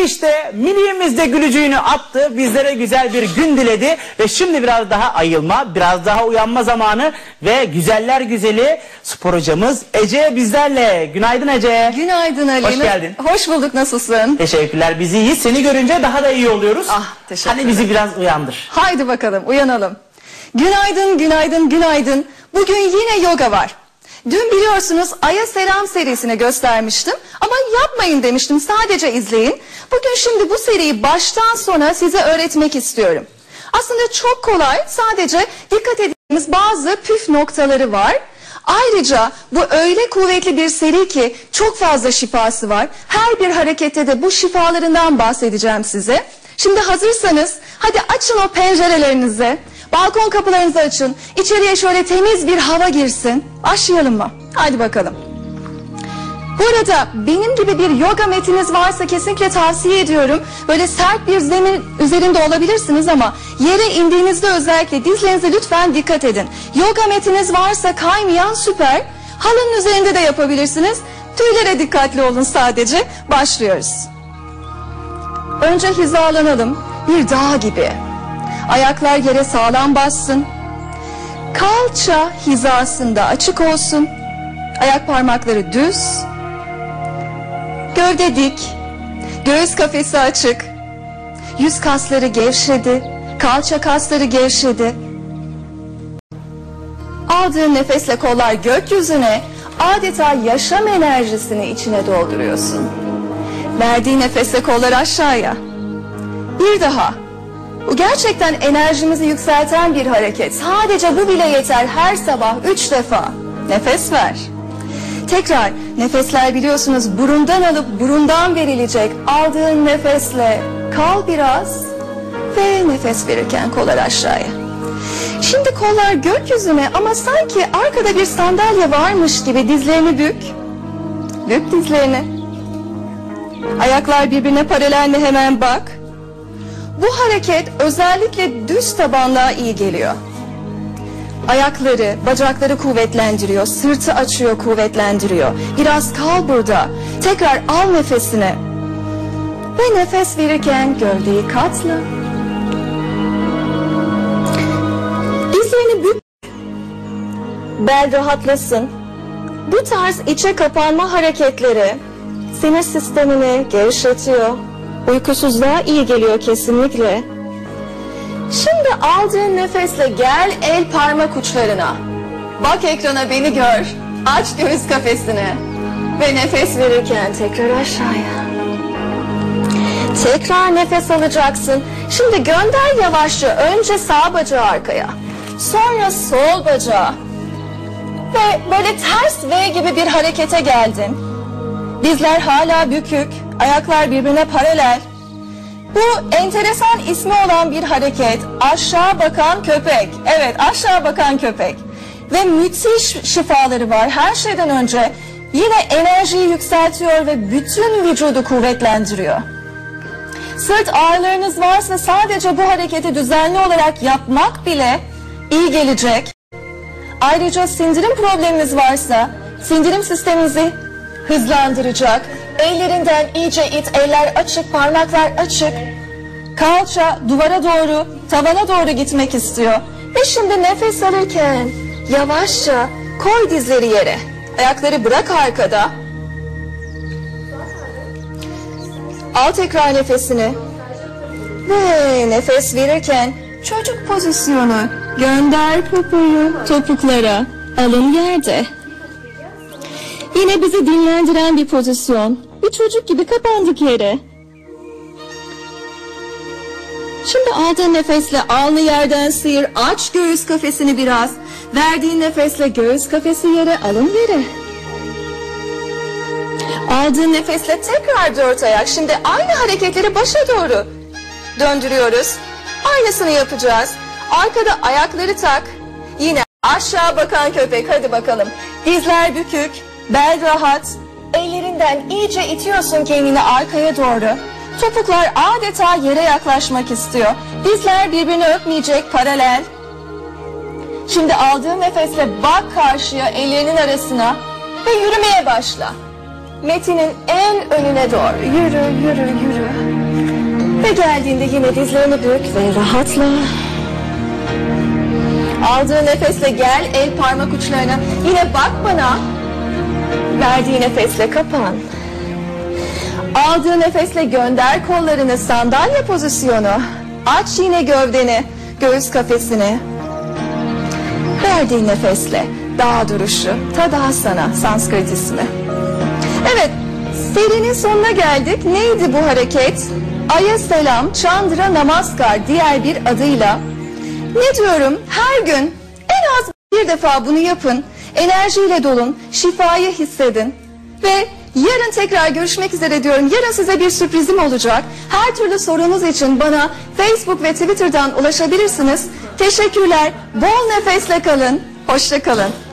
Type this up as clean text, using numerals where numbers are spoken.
İşte Milli'miz de gülücüğünü attı, bizlere güzel bir gün diledi ve şimdi biraz daha ayılma, biraz daha uyanma zamanı ve güzeller güzeli spor hocamız Ece bizlerle. Günaydın Ece. Günaydın Ali. Hoş geldin. Hoş bulduk, nasılsın? Teşekkürler, biz iyiyiz. Seni görünce daha da iyi oluyoruz. Teşekkür Hadi bizi biraz uyandır. Haydi bakalım, uyanalım. Günaydın, günaydın, günaydın. Bugün yine yoga var. Dün biliyorsunuz Ay'a Selam serisini göstermiştim ama yapmayın demiştim, sadece izleyin. Bugün şimdi bu seriyi baştan sona size öğretmek istiyorum. Aslında çok kolay, sadece dikkat ettiğimiz bazı püf noktaları var. Ayrıca bu öyle kuvvetli bir seri ki çok fazla şifası var. Her bir harekette de bu şifalarından bahsedeceğim size. Şimdi hazırsanız hadi açın o pencerelerinizi. Balkon kapılarınızı açın. İçeriye şöyle temiz bir hava girsin. Başlayalım mı? Hadi bakalım. Bu arada benim gibi bir yoga metiniz varsa kesinlikle tavsiye ediyorum. Böyle sert bir zemin üzerinde olabilirsiniz ama yere indiğinizde özellikle dizlerinize lütfen dikkat edin. Yoga metiniz varsa kaymayan süper. Halının üzerinde de yapabilirsiniz. Tüylere dikkatli olun sadece. Başlıyoruz. Önce hizalanalım. Bir dağ gibi. Ayaklar yere sağlam bassın. Kalça hizasında açık olsun. Ayak parmakları düz. Gövde dik. Göğüs kafesi açık. Yüz kasları gevşedi. Kalça kasları gevşedi. Aldığın nefesle kollar gökyüzüne, adeta yaşam enerjisini içine dolduruyorsun. Verdiğin nefesle kollar aşağıya. Bir daha. Bu gerçekten enerjimizi yükselten bir hareket. Sadece bu bile yeter, her sabah 3 defa. Nefes ver. Tekrar nefesler biliyorsunuz burundan alıp burundan verilecek. Aldığın nefesle kal biraz ve nefes verirken kollar aşağıya. Şimdi kollar gökyüzüne ama sanki arkada bir sandalye varmış gibi dizlerini bük. Bük dizlerini. Ayaklar birbirine paralel mi hemen bak. Bu hareket özellikle düz tabanlığa iyi geliyor. Ayakları, bacakları kuvvetlendiriyor, sırtı açıyor, kuvvetlendiriyor. Biraz kal burada. Tekrar al nefesini. Ve nefes verirken gövdeyi katla. Dizlerini bük. Bel rahatlasın. Bu tarz içe kapanma hareketleri sinir sistemini gevşetiyor. Uykusuzluğa iyi geliyor kesinlikle. Şimdi aldığın nefesle gel el parmak uçlarına. Bak ekrana, beni gör. Aç göğüs kafesini. Ve nefes verirken tekrar aşağıya. Tekrar nefes alacaksın. Şimdi gönder yavaşça. Önce sağ bacağı arkaya. Sonra sol bacağı. Ve böyle ters V gibi bir harekete geldin. Dizler hala bükük. Ayaklar birbirine paralel. Bu enteresan ismi olan bir hareket. Aşağı bakan köpek. Evet, aşağı bakan köpek. Ve müthiş şifaları var. Her şeyden önce yine enerjiyi yükseltiyor ve bütün vücudu kuvvetlendiriyor. Sırt ağrılarınız varsa sadece bu hareketi düzenli olarak yapmak bile iyi gelecek. Ayrıca sindirim probleminiz varsa sindirim sisteminizi hızlandıracak. Ellerinden iyice it, eller açık, parmaklar açık. Kalça duvara doğru, tavana doğru gitmek istiyor. Ve şimdi nefes alırken yavaşça koy dizleri yere. Ayakları bırak arkada. Al tekrar nefesini. Ve nefes verirken çocuk pozisyonu. Gönder popoyu topuklara. Alın yerde. Yine bizi dinlendiren bir pozisyon. Bir çocuk gibi kapandık yere. Şimdi aldığın nefesle alnı yerden sıyır. Aç göğüs kafesini biraz. Verdiğin nefesle göğüs kafesi yere, alın yere. Aldığın nefesle tekrar 4 ayak. Şimdi aynı hareketleri başa doğru döndürüyoruz. Aynısını yapacağız. Arkada ayakları tak. Yine aşağı bakan köpek. Hadi bakalım. Dizler bükük. Bel rahat, ellerinden iyice itiyorsun kendini arkaya doğru. Topuklar adeta yere yaklaşmak istiyor. Dizler birbirini öpmeyecek, paralel. Şimdi aldığın nefesle bak karşıya, ellerinin arasına ve yürümeye başla. metinin en önüne doğru yürü, yürü, yürü. Ve geldiğinde yine dizlerini bük ve rahatla. Aldığı nefesle gel el parmak uçlarına. Yine bak bana. Verdiği nefesle kapan. Aldığı nefesle gönder kollarını sandalye pozisyonu. Aç yine gövdeni, göğüs kafesini. Verdiği nefesle dağ duruşu, Tadasana, Sanskrit ismi. Evet, serinin sonuna geldik. Neydi bu hareket? Ay'a selam, Chandra Namaskar diğer bir adıyla. Ne diyorum? Her gün en az bir defa bunu yapın. Enerjiyle dolun, şifayı hissedin. Ve yarın tekrar görüşmek üzere diyorum. Yarın size bir sürprizim olacak. Her türlü sorunuz için bana Facebook ve Twitter'dan ulaşabilirsiniz. Teşekkürler. Bol nefesle kalın. Hoşça kalın.